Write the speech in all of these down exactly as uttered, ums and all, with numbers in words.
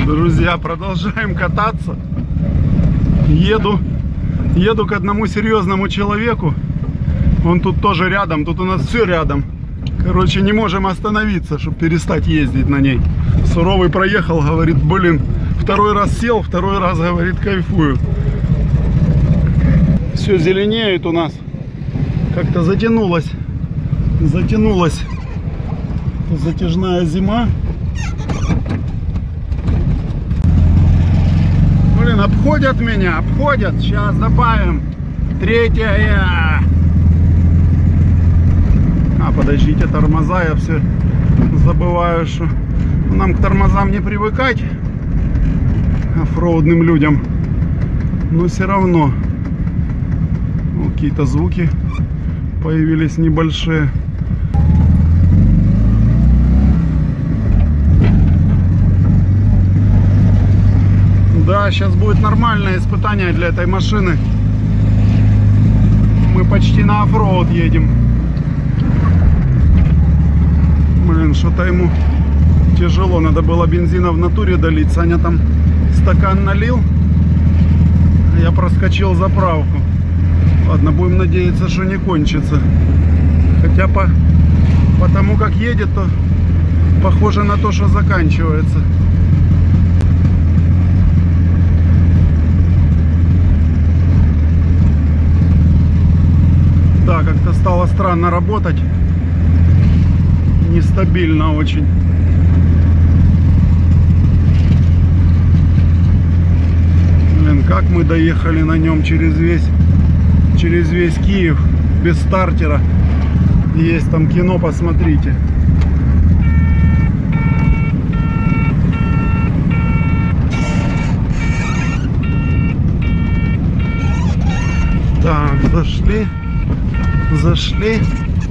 Друзья, продолжаем кататься. Еду, еду к одному серьезному человеку. Он тут тоже рядом, тут у нас все рядом. Короче, не можем остановиться, чтобы перестать ездить на ней. Суровый проехал, говорит, блин, второй раз сел, второй раз, говорит, кайфую. Все зеленеет у нас. Как-то затянулась, затянулась затяжная зима. Блин, обходят меня, обходят. Сейчас добавим. Третья. А, подождите, тормоза, я все забываю, что нам к тормозам не привыкать, оффроудным людям, но все равно ну, какие-то звуки появились небольшие. Да, сейчас будет нормальное испытание для этой машины. Мы почти на оффроуд едем. Блин, что-то ему тяжело. Надо было бензина в натуре долить. Саня там стакан налил. Я проскочил заправку. Ладно, будем надеяться, что не кончится. Хотя по, по тому, как едет, то похоже на то, что заканчивается. Да, как-то стало странно работать. Нестабильно очень. Блин, как мы доехали на нем через весь через весь Киев без стартера. Есть там кино, посмотрите. Так, зашли. Зашли.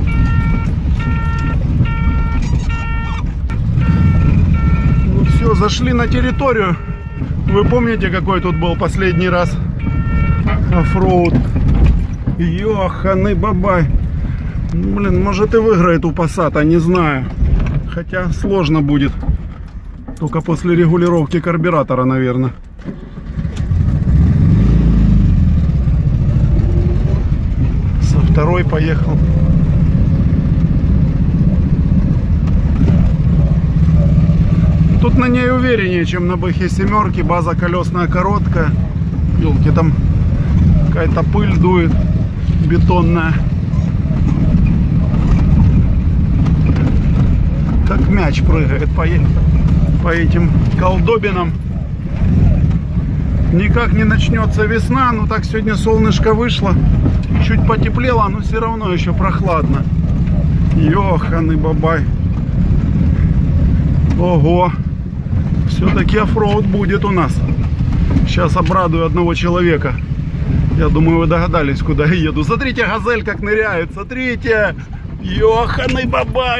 Ну все, зашли на территорию. Вы помните, какой тут был последний раз оффроуд? Ёханый бабай. Блин, может и выиграет у Passat, не знаю. Хотя сложно будет. Только после регулировки карбюратора, наверное. Со второй поехал. Тут на ней увереннее, чем на бэ ха семь. База колесная короткая. Ёлки, там какая-то пыль дует бетонная. Как мяч прыгает по, по этим колдобинам. Никак не начнется весна. Ну так сегодня солнышко вышло. Чуть потеплело, но все равно еще прохладно. Ёханый бабай. Ого. Все-таки оффроуд будет у нас. Сейчас обрадую одного человека. Я думаю, вы догадались, куда я еду. Смотрите, газель как ныряет. Смотрите. Ёханый бабай.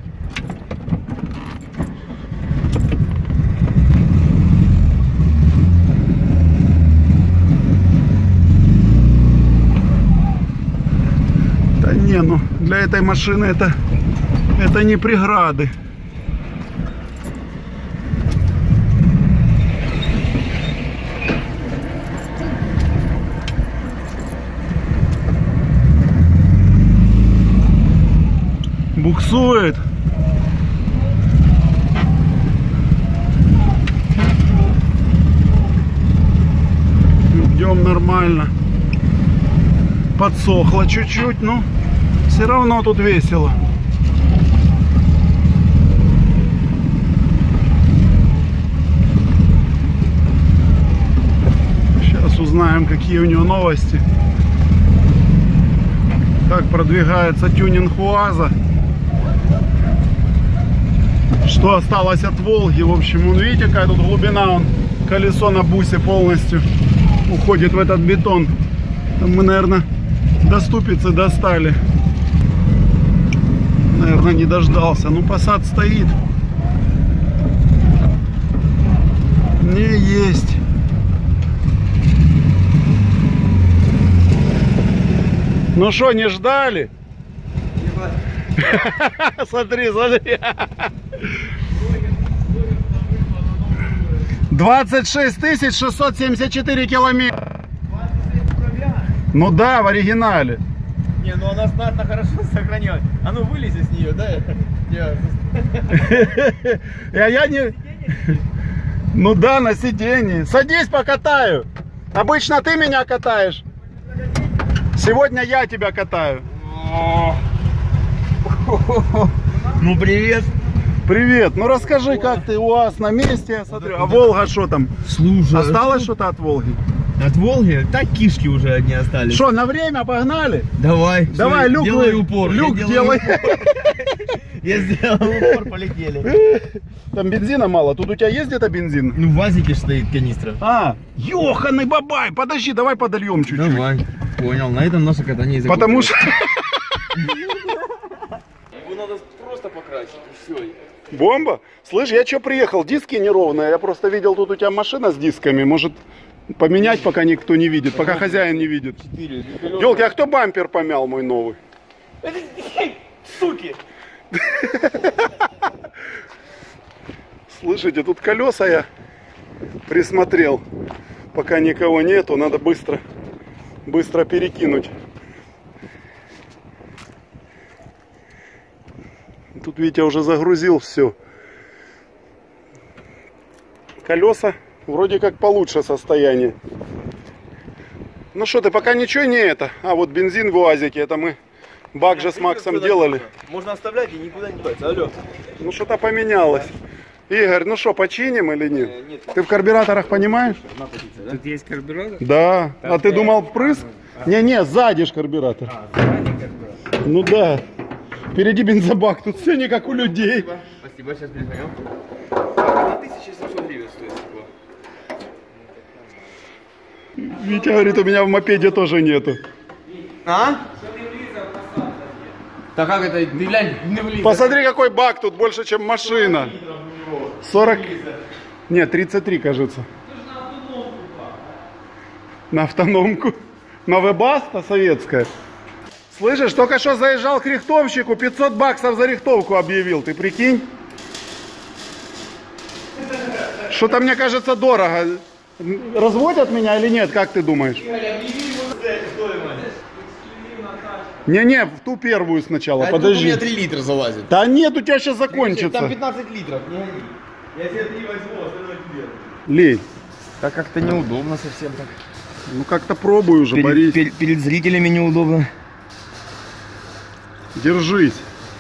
Да не, ну для этой машины это, это не преграды. Буксует. Идем нормально. Подсохло чуть-чуть, но все равно тут весело. Сейчас узнаем, какие у него новости. Как продвигается тюнинг УАЗа. Что осталось от Волги. В общем, вон, видите, какая тут глубина. Он, колесо на бусе полностью уходит в этот бетон. Там мы, наверное, до ступицы достали. Наверное, не дождался. Ну, Passat стоит. Не есть. Ну что, не ждали? Смотри, смотри. двадцать шесть тысяч шестьсот семьдесят четыре километра. Ну да, в оригинале. Не, ну она знатно хорошо сохранилась. А ну вылези с нее, да? Я, я не... Ну да, на сиденье. Садись, покатаю. Обычно ты меня катаешь. Сегодня я тебя катаю. Ну привет. Привет. Ну расскажи, как ты, УАЗ на месте, я смотрю. А Волга что там? Слушай, осталось что-то от Волги? От Волги? Так кишки уже одни остались. Что, на время погнали? Давай. Давай, Все, люк, делай упор. Люк я делай. Я сделал упор, полетели. Там бензина мало. Тут у тебя есть где-то бензин? Ну в ВАЗике стоит канистра. А, ёханый бабай. Подожди, давай подольем чуть-чуть. Давай. Понял, на этом наше катание и закончилось. Потому что... Его надо просто покрасить и все. Бомба? Слышь, я что приехал? Диски неровные. Я просто видел, тут у тебя машина с дисками. Может поменять, пока никто не видит, пока хозяин не видит. Ёлки, а кто бампер помял мой новый? Суки! Слышите, тут колеса я присмотрел. Пока никого нету, надо быстро, быстро перекинуть. Тут Витя уже загрузил все. Колеса вроде как получше состояние. Ну что ты, пока ничего не это. А вот бензин в УАЗике, это мы бак же с Максом делали. Можно оставлять и никуда не деваться. Алло. Ну что-то поменялось. Игорь, ну что, починим или нет? Э, нет. Ты в карбюраторах понимаешь? Да? Тут есть карбюратор? Да. Там а ты думал впрыск? Не-не, сзади ж карбюратор. А, сзади карбюратор. Ну да. Впереди бензобак, тут все не как у людей. Спасибо, Спасибо. Сейчас перезвоню. На тысяча семьсот гривен стоит стекло. Витя говорит, у меня в мопеде тоже нету. А? Так как это, ты глянь, не влезет. Посмотри, какой бак тут больше, чем машина. сорок... Нет, тридцать три, кажется. На автономку. На Вебаста советская. Слышишь, только что заезжал к рихтовщику, пятьсот баксов за рихтовку объявил, ты прикинь? Что-то мне кажется дорого. Разводят меня или нет, как ты думаешь? Не-не, в ту первую сначала, А подожди. у меня три литра залазит. Да нет, у тебя сейчас закончится. Там пятнадцать литров, не гони. Я себе три возьму, остальное тебе. Лей. Так как-то неудобно совсем так. Ну как-то пробуй уже, Борис. Перед, перед зрителями неудобно. Держись.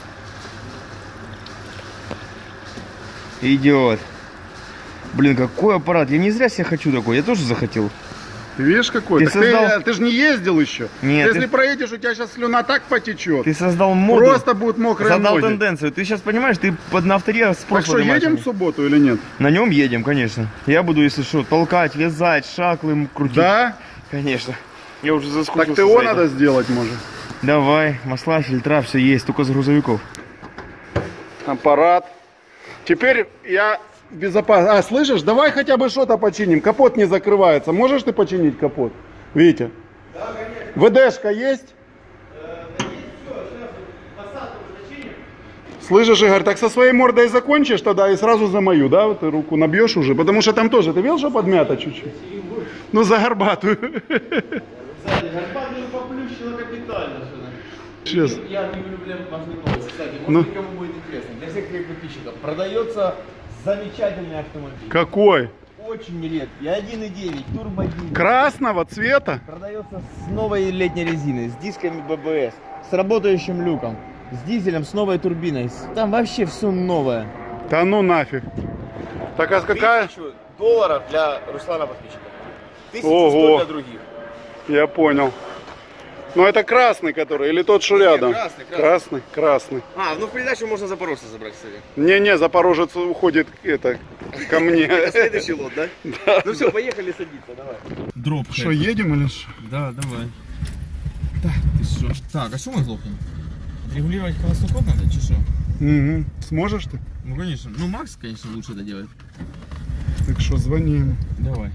Идет. Блин, какой аппарат. Я не зря себе хочу такой. Я тоже захотел. Ты видишь какой? Ты, Так создал... ты, ты же не ездил еще. Нет. Если ты... проедешь, у тебя сейчас слюна так потечет. Ты создал моду. Просто будут мокрые Создал ноги. тенденцию. Ты сейчас понимаешь, ты под на авторе с Так что, едем в субботу или нет? На нем едем, конечно. Я буду, если что, толкать, вязать, шаклы крутить. Да? Конечно. Я уже заскучился. Так ТО надо сделать, может. Давай, масла, фильтра, все есть, только с грузовиков. Аппарат. Теперь я безопасно. А, слышишь, давай хотя бы что-то починим. Капот не закрывается. Можешь ты починить капот, Витя? Да, конечно. ВДшка есть? Э, да есть все, сейчас посадку зачиним. Слышишь, Игорь, так со своей мордой закончишь тогда и сразу за мою, да? Ты руку набьешь уже, потому что там тоже, ты видел, что подмято чуть-чуть? Ну, за горбатую. Кстати, горбатую поплющила капитально. Сейчас. Я не люблю важные новости. Кстати, может ну. кому будет интересно. Для всех твоих подписчиков продается замечательный автомобиль. Какой? Очень редкий. один и девять, турбодизель. Красного цвета? Продается с новой летней резиной, с дисками ББС, с работающим люком, с дизелем, с новой турбиной. Там вообще все новое. Да ну нафиг. Так а какая? Тысячу долларов для Руслана подписчика. Тысячу Ого. для других. Я понял. Ну это красный, который, или тот, что рядом? Красный, красный. Красный, красный. А, ну в передачу можно Запорожца забрать, кстати. Не-не, Запорожец уходит это, ко мне. Это следующий лот, да? Да. Ну все, поехали садиться, давай. Дроп. Что, едем или что? Да, давай. Так, ты что? Так, а что мы глохнем? Регулировать холостокод надо, чи что? Угу. Сможешь ты? Ну конечно. Ну Макс, конечно, лучше это делает. Так что, звони ему. Давай.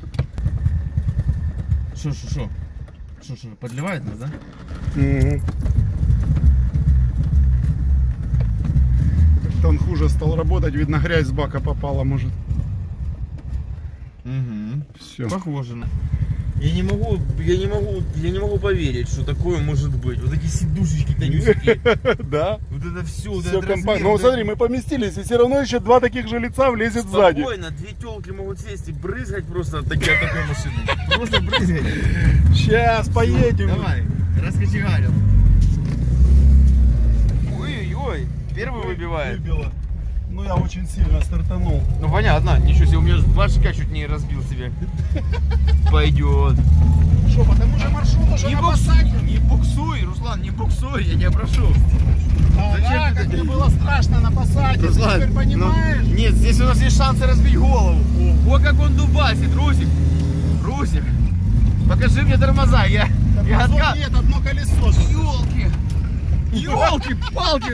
Что, что, что? Что, что, подливает нас, да? Угу. Как-то он хуже стал работать, видно, грязь с бака попала, может. Угу. Все. Похоже на... Я не могу, я не могу, я не могу поверить, что такое может быть. Вот эти сидушечки тонюсенькие. Да. Вот это все, вот Все этот компактно. размер, Ну вот смотри, это- мы поместились, и все равно еще два таких же лица влезет сзади. Спокойно, две телки могут сесть и брызгать просто от такой, от такой машины. Просто брызгать. Сейчас поедем. Давай, раскочегарил. Ой-ой-ой, первый выбивает. Выбило. Ну я очень сильно стартанул. Ну понятно, ничего себе, у меня башка чуть не разбил себе. Пойдет. Что, потому что маршрут уже Не, на букс... посадке. не буксуй, Руслан, не буксуй, я тебя прошу. А, Зачем да, ты как это мне делаешь? было страшно на посадке, ты теперь ну, понимаешь? нет, здесь у нас есть шансы разбить голову. О, как он дубасит, Русик. Русик, покажи мне тормоза, я... я Тормозов отка- нет, одно колесо. Ёлки! Ёлки-палки!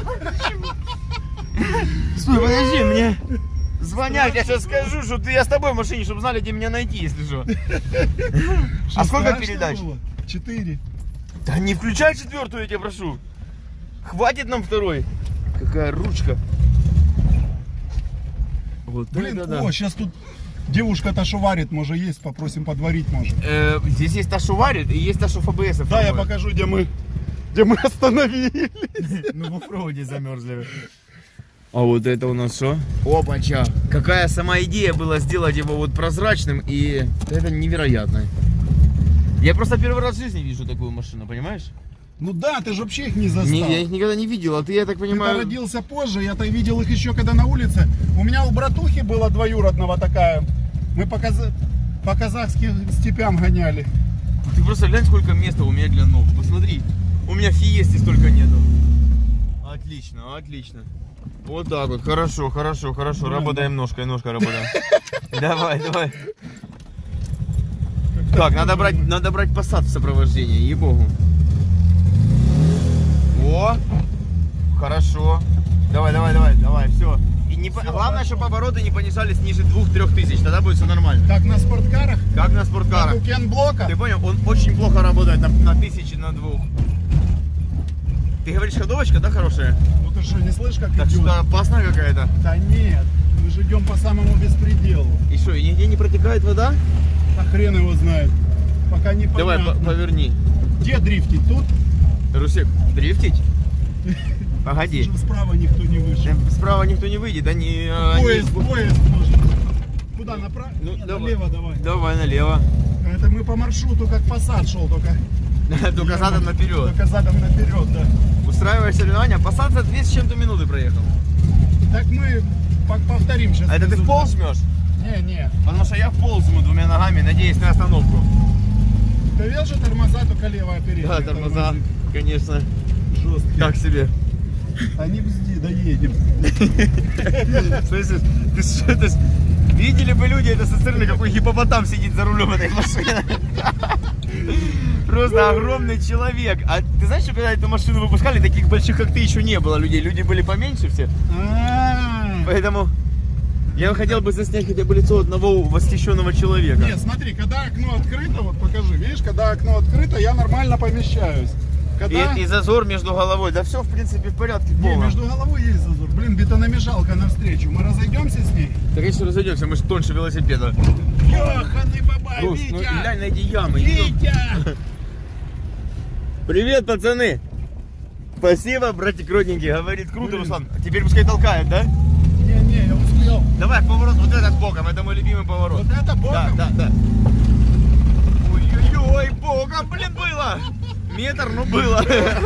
Стой, подожди, мне звонят, я сейчас скажу, что ты, я с тобой в машине, чтобы знали, где меня найти, если что. А сколько Страшно передач? было? Четыре. Да не включай четвертую, я тебя прошу. Хватит нам второй. Какая ручка. Вот Блин, это да. о, сейчас тут девушка-то что варит, может есть, попросим подварить, может. Э, здесь есть та, что варит, и есть та, что ФБС. Да, я покажу, где мы, где мы остановились. Ну, в оффроуде замерзли. А вот это у нас что? Опача! Какая сама идея была сделать его вот прозрачным, и это невероятно. Я просто первый раз в жизни вижу такую машину, понимаешь? Ну да, ты же вообще их не застал. Не, я их никогда не видел, а ты, я так Ты-то понимаю... родился позже, я-то видел их еще когда на улице. У меня у братухи была двоюродного такая. Мы по, каза... по казахским степям гоняли. Ты просто глянь, сколько места у меня для ног. Посмотри, у меня фиесты столько нету. Отлично, отлично. Вот так вот, хорошо, хорошо, хорошо. Правильно. Работаем ножкой, ножкой работаем. Давай, давай. Так, надо брать, надо брать посад в сопровождении, ей-богу. О, хорошо. Давай, давай, давай, давай, все. И не, по- Всё, главное, хорошо. чтобы обороты не понижались ниже двух-трёх тысяч, тогда будет все нормально. Как на спорткарах, Как на как спорткарах. у Кенблока. Ты понял, он очень плохо работает на, на тысячи, на двух. Ты говоришь, ходовочка, да, хорошая? Ну ты что, не слышишь, как Так идет? что опасная какая-то. Да нет, мы же идем по самому беспределу. И что, и нигде не протекает вода? А хрен его знает. Пока не Давай, понятно. по- поверни. Где дрифтить? Тут? Русик, дрифтить? Погоди. Уже справа никто не вышел. Э, Справа никто не выйдет, они... э, они- Поезд, поезд может. Куда, направо? Ну, Нет, давай. налево давай. Давай налево. Это мы по маршруту как посад шел, только... Только задом наперед. Только задом наперед, да. Устраиваешь соревнования, посад за две с чем-то минуты проехал. Так мы по- повторим сейчас. А это ты в пол жмешь? Не, не. Потому что я в пол жму двумя ногами, надеясь на остановку. Ты видел, что тормоза только левая передняя? Да, тормоза, конечно, Жесткие. как себе. Они бзди, доедем. Слышишь, ты что, ты ж- видели бы люди это со стороны, какой гипопотам сидит за рулем этой машины. Просто огромный человек. А ты знаешь, что когда эту машину выпускали, таких больших, как ты, еще не было людей. Люди были поменьше все. А-а-а. Поэтому я хотел бы заснять хотя бы лицо одного восхищенного человека. Нет, смотри, когда окно открыто, вот покажи, видишь, когда окно открыто, я нормально помещаюсь. Когда... И, и зазор между головой. Да все, в принципе, в порядке. Не, полном. между головой есть зазор. Блин, бетономешалка навстречу. Мы разойдемся с ней? Да, конечно, разойдемся, мы же тоньше велосипеда. Ёханый бабай, Рус, Витя! ну глянь на эти ямы. идём. Витя! Привет, пацаны! Спасибо, братик родненький, говорит, круто, Блин. Руслан. Теперь пускай толкает, да? Не-не, я успел. Давай, поворот, вот этот боком, это мой любимый поворот. Вот это боком? Да, да, да. Ой-ой-ой, боком, блин, было! Метр, ну было.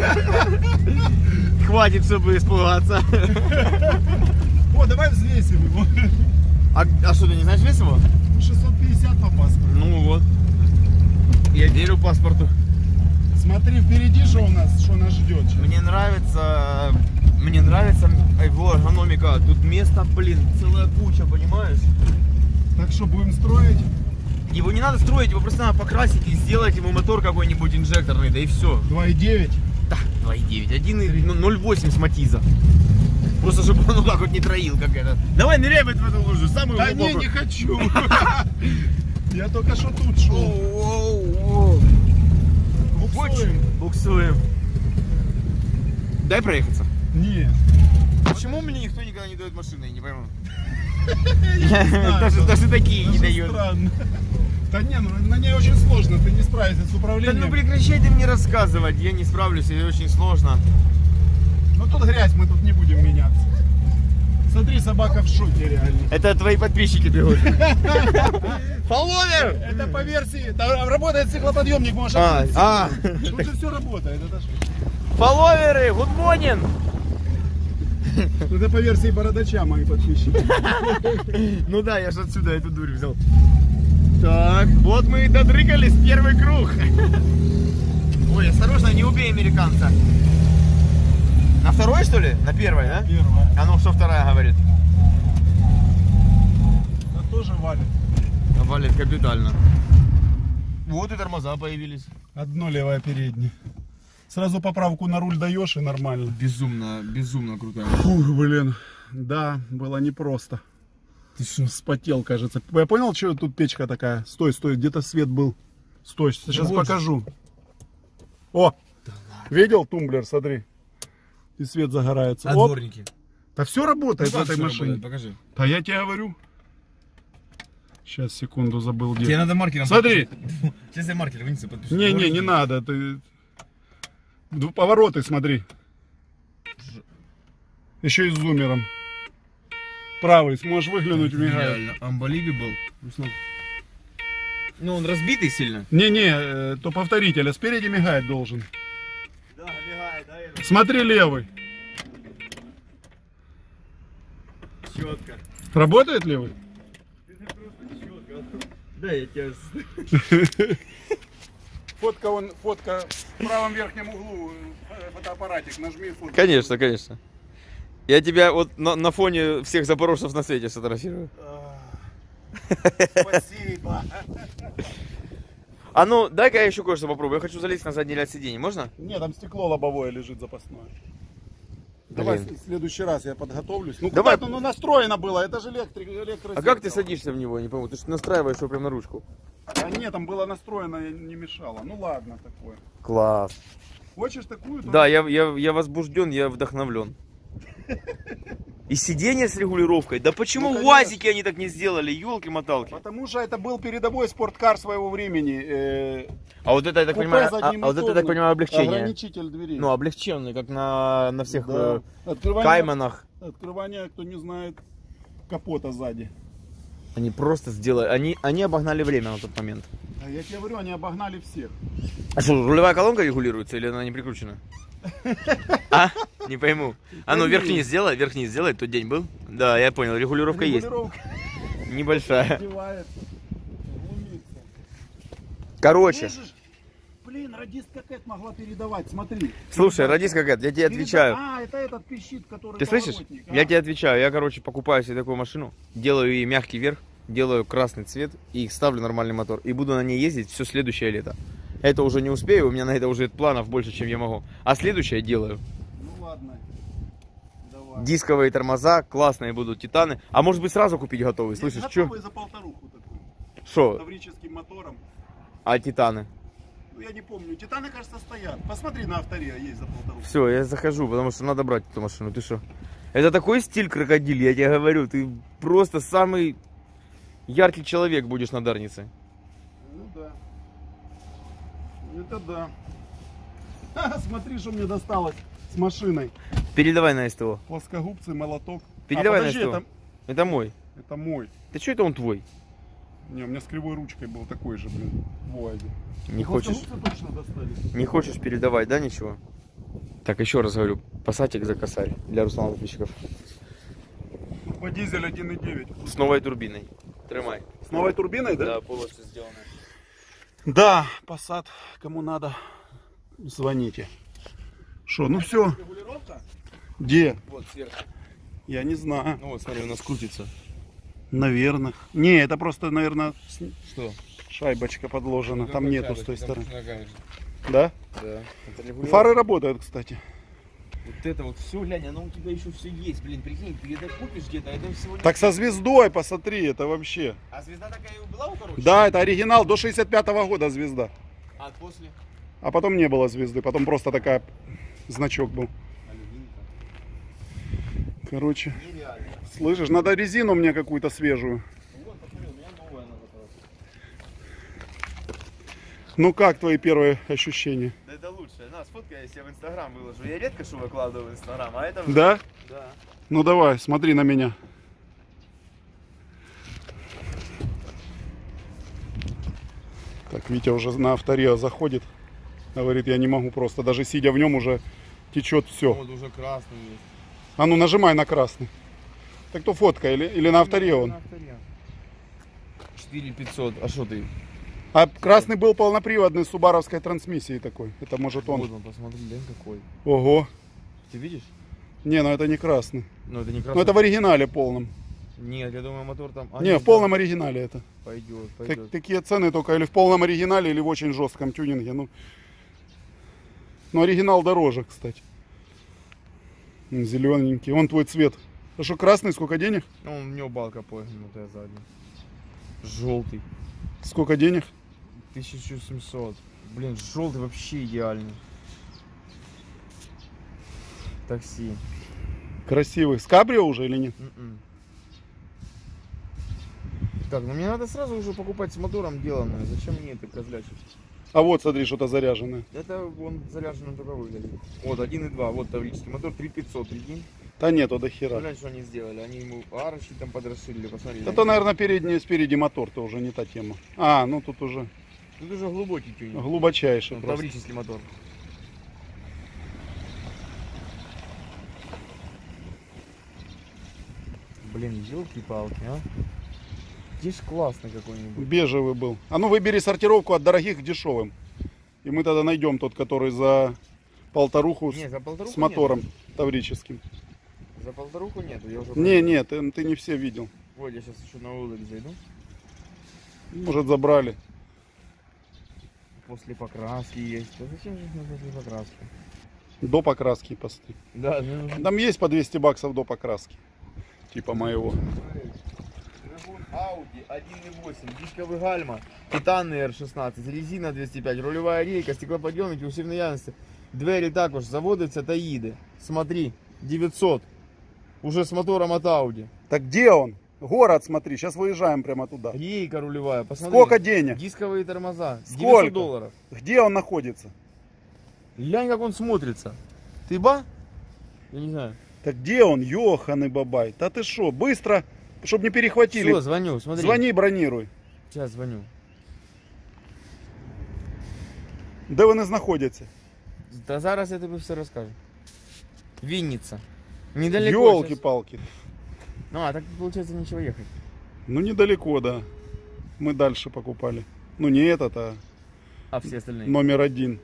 Хватит, чтобы испугаться. О, давай взвесим его. А, а что, ты не знаешь вес его? шестьсот пятьдесят по паспорту. Ну вот. Я верю паспорту. Смотри, впереди что у нас, что нас ждет сейчас. Мне нравится, мне нравится его эргономика. Тут места, блин, целая куча, понимаешь? Так что, будем строить? Его не надо строить, его просто надо покрасить и сделать ему мотор какой-нибудь инжекторный, да и все. два и девять. Да, два и девять, один и ноль восемь с Матиза. Просто чтобы он вот так вот не троил, как это. Давай ныряй в эту лужу, самую Да не, глубокую. не хочу. Я только что тут шел. Оу-оу-оу. Буксуем. Буксуем. Дай проехаться. Не. Почему мне никто никогда не дает машины, я не пойму. Даже, даже такие не дают. Странно. Да не, ну на ней очень сложно, ты не справишься с Да управлением. ну прекращай ты мне рассказывать, я не справлюсь, это очень сложно. Ну тут грязь, мы тут не будем меняться. Смотри, собака в шоке реально. Это твои подписчики бегут. Фолловер! Это по версии, да, работает стеклоподъемник, можешь А, открыть. а. Тут же все работает. Это, ж- Фолловеры, good morning! это по версии бородача, мои подписчики. Ну да, я же отсюда эту дурь взял. Так, вот мы и додрыгались, первый круг. Ой, осторожно, не убей американца. На второй, что ли? На первой, да? Первая. А ну, что вторая говорит? Это тоже валит. Валит капитально. Вот и тормоза появились. Одно левое переднее. Сразу поправку на руль даешь и нормально. Безумно, безумно крутая. Фух, блин. Да, было непросто. Ты что? Вспотел, кажется. Я понял, что тут печка такая? Стой, стой, где-то свет был. Стой, сейчас вот покажу. О, видел тумблер, смотри. И свет загорается. А Оп. дворники? Да все работает Ну, в этой всё машине. работает, покажи. Да я тебе говорю. Сейчас, секунду, забыл где. Тебе надо маркером. Смотри. подписать. Сейчас я маркер вынесу, подпишу. Не, не, не Дворники. надо. Ты... Д- Повороты смотри. Еще и с зумером. Правый, сможешь выглянуть, мигает. Реально, unbelievable. Ну он разбитый сильно. Не-не, э, то повторитель, а спереди мигать должен. Да, мигает, да, это Смотри левый. четко. Работает левый? Да, я тебя... Фотка, он, фотка в правом верхнем углу, э, фотоаппаратик, нажми фотку. Конечно, конечно. Я тебя вот на, на фоне всех запорожцев на свете сфотографирую. Спасибо. А ну, дай-ка я еще кое-что попробую. Я хочу залезть на задний ряд сидений. Можно? Нет, там стекло лобовое лежит запасное. Давай Блин. в следующий раз я подготовлюсь. Ну Давай. куда-то, ну, настроено было, это же электрик, электрозеркало. А как ты садишься в него, я не пойму? Ты же настраиваешь его прямо на ручку. А нет, там было настроено, не мешало. Ну ладно, такое. Класс. Хочешь такую? Да, я, я, я возбужден, я вдохновлен. И сиденье с регулировкой. Да почему Ну, УАЗики они так не сделали? Ёлки-моталки. Потому что это был передовой спорткар своего времени. э, А вот это, я так купе понимаю, а, а заднемоторный, вот это, я так понимаю, облегчение. Ограничитель дверей. Ну, облегченный, как на, на всех Да. э, Открывание, Кайманах. открывание, кто не знает, капота сзади. Они просто сделали, они, они обогнали время на тот момент. А я тебе говорю, они обогнали всех. А что, рулевая колонка регулируется или она не прикручена? А? Не пойму. А ну вверх-вниз сделай, вверх-вниз сделай, тот день был? Да, я понял, регулировка есть. Регулировка Небольшая. одевается, глумится. Короче, Слышишь? Блин, радистка Кэт могла передавать, смотри. слушай, радистка Кэт, я тебе Переда- отвечаю. А, это этот пищит, который Ты слышишь? поворотник, а. Я тебе отвечаю. Я, короче, покупаю себе такую машину, делаю ей мягкий верх, делаю красный цвет и ставлю нормальный мотор. И буду на ней ездить все следующее лето. Это уже не успею, у меня на это уже планов больше, чем я могу. А следующее делаю. Ну ладно. Давай. Дисковые тормоза, классные будут титаны. А может быть сразу купить готовый, Есть слышишь, что? готовый за полторуху такой. С Что? таврическим мотором. А титаны? Ну я не помню. Титаны, кажется, стоят. Посмотри на авторе, есть за полторуху. Все, я захожу, потому что надо брать эту машину. Ты что? Это такой стиль крокодиль, я тебе говорю. Ты просто самый яркий человек будешь на Дарнице. Ну да. Это да. Ха, смотри, что мне досталось с машиной. Передавай на СТО. Плоскогубцы, молоток. Передавай а, на подожди, СТО. это, Это мой. это мой. Ты что это он твой? Не, у меня с кривой ручкой был такой же, блин, в УАЗе. Не хочешь? Плоскогубцы точно достались. Не хочешь передавать, да, ничего? Так, еще раз говорю, пассатик за косарь для Руслана подписчиков. По дизель один и девять. С новой турбиной. Тримай. С новой турбиной, да? Да, полностью сделано. Да, Passat, кому надо, звоните. Что, ну все. Регулировка? Где? Вот, сверху. Я не знаю. Ну вот, смотри, у нас крутится. Наверное. Не, это просто, наверное, Что? шайбочка подложена. Там нету с той стороны. Да. Да? Да. Это регулировка. Фары работают, кстати. Вот это вот все, глянь, оно у тебя еще все есть, блин, прикинь, ты это купишь где-то, а это всего не... Так со звездой, посмотри, это вообще. А звезда такая и была у короче? Да, это оригинал до шестьдесят пятого года звезда. А после? А потом не было звезды, потом просто такая значок был. Алюминий. Короче, Нереально. Слышишь, надо резину мне какую-то свежую. Ну как твои первые ощущения? Да это лучше. На, сфоткай, я себе в Инстаграм выложу. Я редко что выкладываю в Инстаграм, а это... Да? Да. Ну давай, смотри на меня. Так, Витя уже на авторио заходит. Говорит, я не могу просто. Даже сидя в нем уже течет все. Вот уже красный есть. А ну нажимай на красный. Так то фотка или, или на авторио он? четыре пятьсот. А что ты? А красный был полноприводный с субаровской трансмиссией такой. Это может он. Вот он, посмотри, да, какой. Ого. Ты видишь? Не, ну это не красный. Ну это не красный. Ну это в оригинале полном. Нет, я думаю, мотор там... А, не, нет, в полном да. оригинале это. Пойдет, Так, пойдет. такие цены только или в полном оригинале, или в очень жестком тюнинге. Ну, ну оригинал дороже, кстати. Зелененький. Вон твой цвет. А что, красный, сколько денег? Ну, у него балка погнутая задняя. Желтый. Сколько денег? тысяча семьсот. Блин, желтый вообще идеальный. Такси. Красивый. С кабрио уже или нет? М-м. Так, ну мне надо сразу уже покупать с мотором деланное. Зачем мне это козлячить? А вот, смотри, что-то заряженное. Это он заряженным только выглядит. Вот один и два, вот таврический мотор, три пятьсот, прикинь. Да нету до хера. Глянь, что они сделали. Они ему арочки там подрасширили, посмотри. Это, наверное, передний, спереди мотор-то уже не та тема. А, ну тут уже Тут уже глубокий тюнинг. глубочайший Ну, просто. таврический мотор. Блин, елки-палки, а. Здесь классный какой-нибудь. Бежевый был. А ну выбери сортировку от дорогих к дешевым. И мы тогда найдем тот, который за полторуху Не, с, за полторуху с мотором нету. таврическим. За полторуху нету, я уже... Не, нет, ты, ты не все видел. Вот, я сейчас еще на улыб зайду. Может, забрали. После покраски есть. Да зачем же нужно после покраски? До покраски посты. Да, ну... Там есть по двести баксов до покраски. Типа моего. Audi один и восемь, дисковый гальма, титан эр шістнадцять, резина двісті п'ять, рулевая рейка, стеклоподъемники, усиленные явности. Двери також заводятся Таиды. Смотри, девятьсот. Уже с мотором от Audi. Так где он? Город, смотри, сейчас выезжаем прямо туда. Рейка рулевая, посмотри. Сколько денег? Дисковые тормоза. Сколько? девятьсот долларов. Где он находится? Глянь, как он смотрится. Ты ба? Я не знаю. Так где он, ёханый бабай? Да ты шо, быстро, чтобы не перехватили. Все, звоню, смотри. Звони, бронируй. Сейчас звоню. Де вони знаходяться? Да зараз я тебе все расскажу. Винница. Недалеко. сейчас. Ёлки-палки. Ну, а так получается нечего ехать. Ну, недалеко, да. Мы дальше покупали. Ну, не этот, а А все остальные? номер один.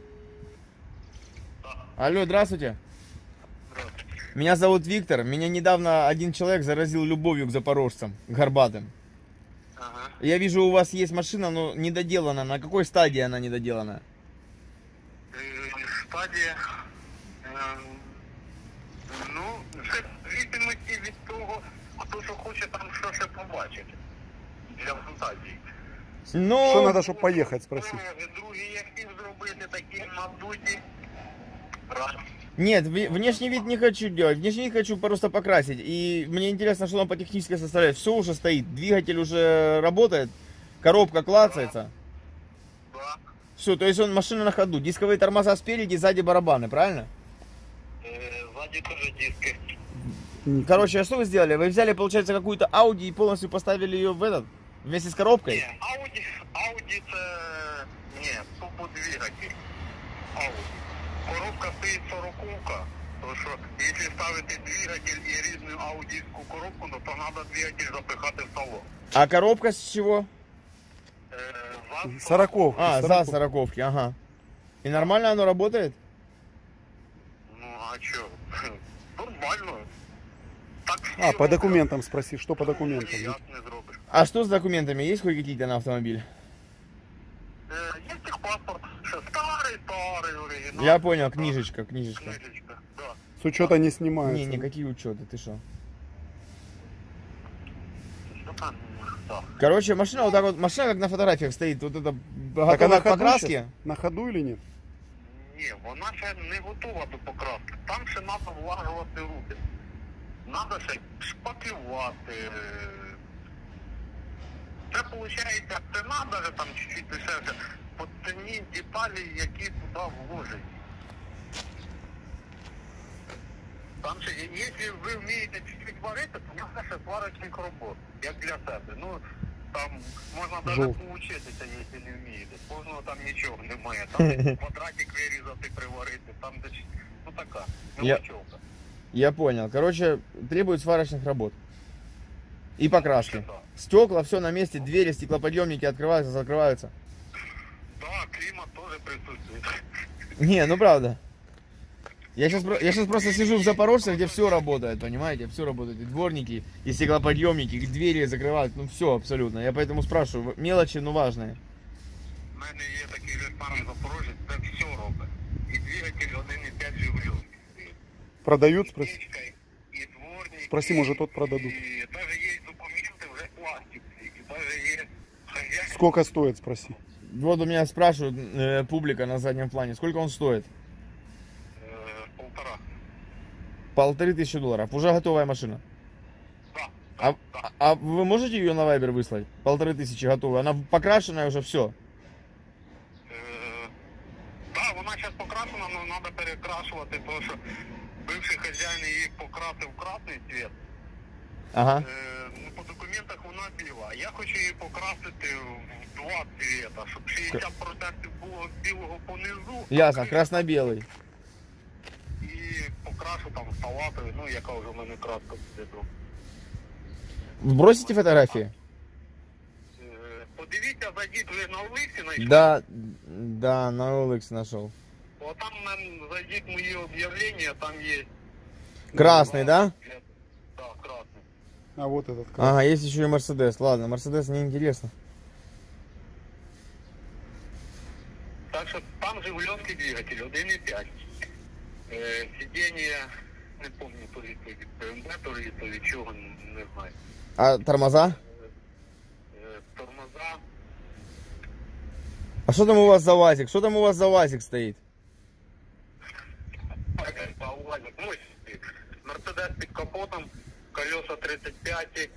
Алло, здравствуйте. Меня зовут Виктор. Меня недавно один человек заразил любовью к запорожцам, к горбатым. Ага. Я вижу, у вас есть машина, но недоделана. На какой стадии она недоделана? Е, Стадія. е, Ну, це в зависимості від того, хто що хоче там що ще побачити. Для фантазії. Ну, Що треба, щоб поїхати, спроси. Другі, другі я хотів зробити такі надуті. Раз. нет, в- внешний вид не хочу делать. Внешний вид хочу просто покрасить. И мне интересно, что там по технической составляющей. Все уже стоит. Двигатель уже работает. Коробка клацается. Да. Все, то есть он машина на ходу. Дисковые тормоза спереди, сзади барабаны, правильно? Е, Ззаді теж диски. Короче, а что вы сделали? Вы взяли, получается, какую-то Audi и полностью поставили ее в этот, вместе с коробкой? Ні, Audi, Audi це... Ні, тупо двигатель. Audi. Коробка стоїть сороковка. Тому що, якщо ставити двигатель і різну аудійську коробку, то треба двигатель запихати в салон. А коробка с чего? Е, за Сороков. А, за сороковки, ага. И нормально оно работает? Ну, а що? Нормально. Так всі А, по роблять. документам спроси, что по документам? Ніяк не зробиш. А что с документами? Есть хоть какие-то на автомобиль? Е, Є техпаспорт, ще старий, старий оригінал. Я понял, книжечка, книжечка. Книжечка, да. С учета не снимается. Не, не, какие учеты, ты что? Що там? Да. Короче, машина вот так вот, машина как на фотографиях стоит, вот это Так готовая она к ходу покраске. щас? На ходу или нет? Ні, вона ще не готова до покраски. Там ще треба влажувати руки. Надо ще шпаклювати. Це виходить ціна, навіть там чуть-чуть дешевше, по ціні деталі, які туди вложені. Там ще, якщо ви вмієте чуть-чуть варити, то можна ще сварочних робот, як для себе. Ну, там можна навіть поучитися, якщо не вмієте. Кожного там нічого немає. Там квадратик вирізати, приварити, там десь, ну така, мелочовка. Я понял. Короче, требует сварочных работ. И покраски. Стекла, все на месте, двери, стеклоподъемники открываются, закрываются. Да, климат тоже присутствует. Не, ну правда. Я сейчас, я сейчас просто сижу в Запорожце, где все работает, понимаете? Все работает. И дворники, и стеклоподъемники, и двери закрывают. Ну все абсолютно. Я поэтому спрашиваю. Мелочи, но важные. У мене є такий же самий Запорожець, це все робить. І двигатель один і п'ять Жигульовки. Продают, спроси. І дворники. Спроси, может, тот продадут. І навіть є документи вже пластикові. І навіть є хазяїн. Сколько стоит, спроси. Вот у меня спрашивают э, публика на заднем плане. Сколько он стоит? Е, полтора. Полторы тысячи долларов. Уже готовая машина. Да. А, а- а вы можете ее на Viber выслать? Полторы тысячи готовая. Она покрашенная уже, все. Е, да, вона зараз покрашена, але треба перекрашувати, тому що бивший хазяїн її покрасив в красний цвіт. Ага. Е, ну, по документах вона біла. Я хочу її покрасити в два цвіта, щоб шістдесят відсотків було білого понизу. Ясно, а красно-белый. І покрашу там салатою, ну яка вже в мене краска буде. Бросите фотографии? Е, подивіться, зайдіть ви на Олексі, знайшли. Да, да, на о ел ікс нашел. От там мен, зайдіть мої об'явлення, там є. Красный, да? Так, красний. А вот этот. Ага, есть еще и Мерседес. Ладно, Мерседес мне интересно. Так що там Жигульовський двигатель, один і п'ять. Е, сидіння, не пам'ятаю, то ли від Б М В, то ли то від чого, не знаю. А тормоза? Е, тормоза. А что там у вас за УАЗик? Что там у вас за УАЗик стоит? Мерседес під капотом, колеса тридцять п'ять,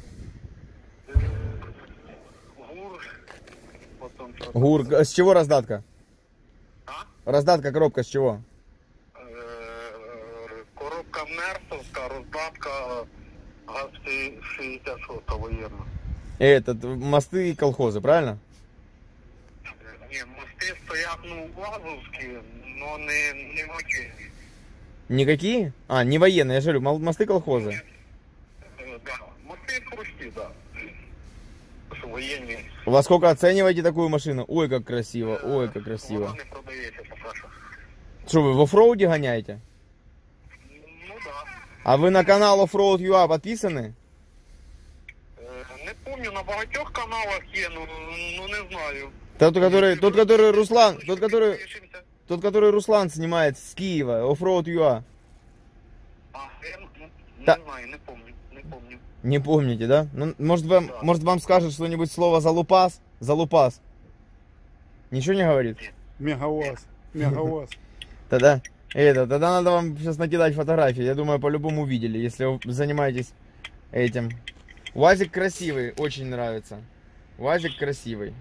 гур, потом що там? ГУР. С чего раздатка? А? Раздатка, коробка с чего? Е, коробка Мерсовська, роздатка ГАЗ шістдесят шість воєнна. Этот, мосты и колхозы, правильно? Ні, мости стоять, ну, УАЗовські, но не, не воєнні. Никакие? А, не военные, я же говорю, мол- мосты колхозы. Е, да, мости прості, да. Що воєнні. Во сколько оцениваете такую машину? Ой, как красиво, ой, как красиво. Вона не продається, поки що. Что, вы в оффроуде гоняете? Ну, да. А вы на канал Offroad ю а подписаны? Е, Не помню, на багатьох каналах є, ну, ну не знаю. Тот, который, тот, который Руслан, тот, который, Підпишемося. тот, который Руслан снимает с Киева, Offroad ю а. А, я н- не Та- знаю, не помню, не помню. Не помните, да? Ну, может вам, Да. может вам скажет что-нибудь слово залупас? Залупас. Ничего не говорит? Мегауаз. Мегауаз. Тогда, это, тогда надо вам сейчас накидать фотографии. Я думаю, по-любому видели, если вы занимаетесь этим. УАЗик красивый, очень нравится. УАЗик красивый.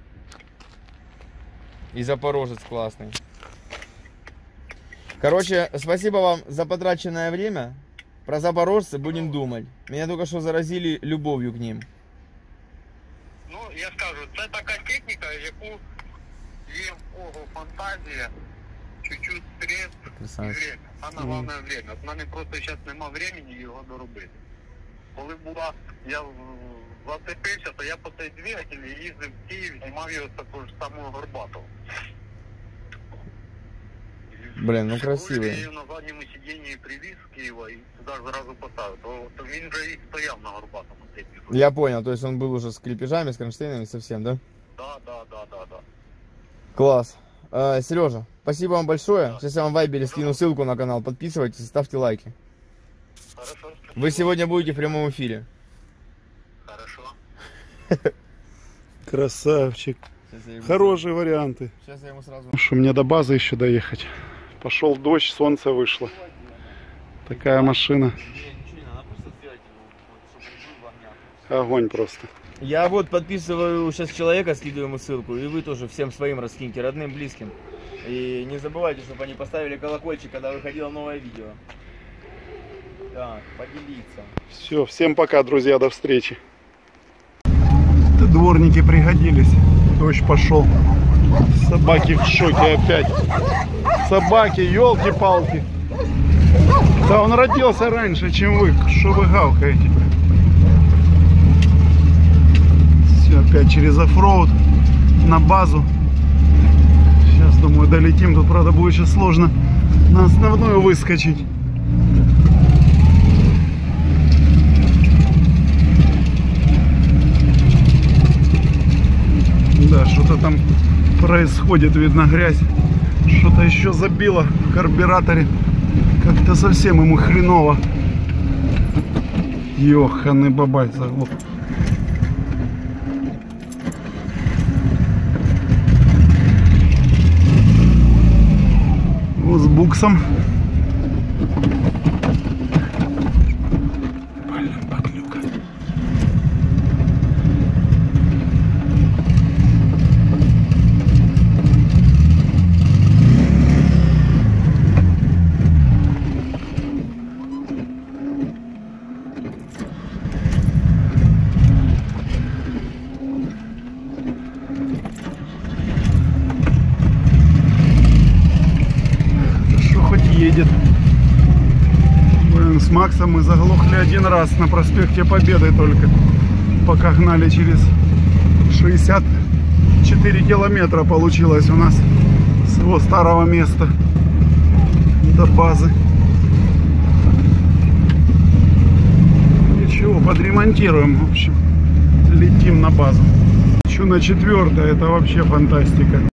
И Запорожец классный. Короче, спасибо вам за потраченное время. Про запорожцы будем думать. Меня только что заразили любовью к ним. Ну, я скажу, це така техніка, яку є в кого фантазія, чуть-чуть средств і Красавець. время. Саме головне время. От в мене просто зараз нема времени його доробити. Коли була, я в- зацепився, то я по цей двигатель їздив в Київ, знімав його з такого ж самого Горбатого. Блин, ну Коли я красивый. її на задньому сидінні привіз з Києва і сюди ж зразу поставив, то, то він вже і стояв на Горбатому. цей двигатель. Я понял, то есть он был уже с крепежами, с кронштейнами совсем, да? Да, да, да, да, да. Класс. Э, Сережа, спасибо вам большое. Сейчас я вам в Вайбере скину ссылку на канал. Подписывайтесь и ставьте лайки. Хорошо. Вы сегодня будете в прямом эфире. Хорошо. Красавчик. Сейчас Хорошие варианты. Сейчас я ему сразу... Что, мне до базы еще доехать. Пошел дождь, солнце вышло. Такая машина. Не, ничего не надо. Огонь просто. Я вот подписываю сейчас человека, скидываю ему ссылку, и вы тоже всем своим раскиньте, родным, близким. И не забывайте, чтобы они поставили колокольчик, когда выходило новое видео. Так, поделиться. Все, всем пока, друзья, до встречи. Дворники пригодились. Дождь пошел. Собаки в шоке опять. Собаки, елки-палки. Да он родился раньше, чем вы. Что вы гавкаете? Все, опять через оффроуд на базу. Сейчас, думаю, долетим. Тут, правда, будет сейчас сложно на основную выскочить. Да, что-то там происходит, видно, грязь. Что-то еще забило в карбюраторе. Как-то совсем ему хреново. Ёханый бабай заглох. Вот с буксом. Блин, подлюка. Едет. Блин, с Максом мы заглохли один раз на проспекте Победы только, пока гнали через шестьдесят четыре километра получилось у нас с его старого места до базы. Ничего, подремонтируем, в общем, летим на базу. Еще на четвертое, это вообще фантастика.